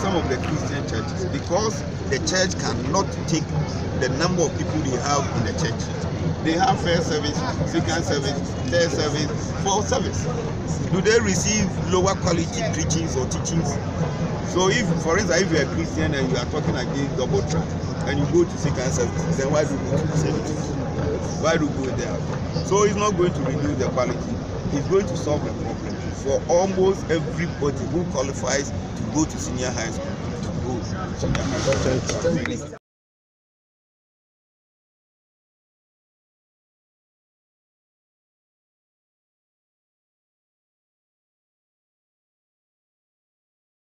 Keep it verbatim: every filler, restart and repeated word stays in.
some of the Christian churches, because the church cannot take the number of people they have in the church. They have first service, second service, third service, fourth service. Do they receive lower quality preachings or teachings? So if, for instance, if you are a Christian and you are talking against double track and you go to second service, then why do you go to the service? Why do you go there? So it's not going to reduce the quality. It's going to solve the problem for almost everybody who qualifies to go to senior high school, to go to senior high school.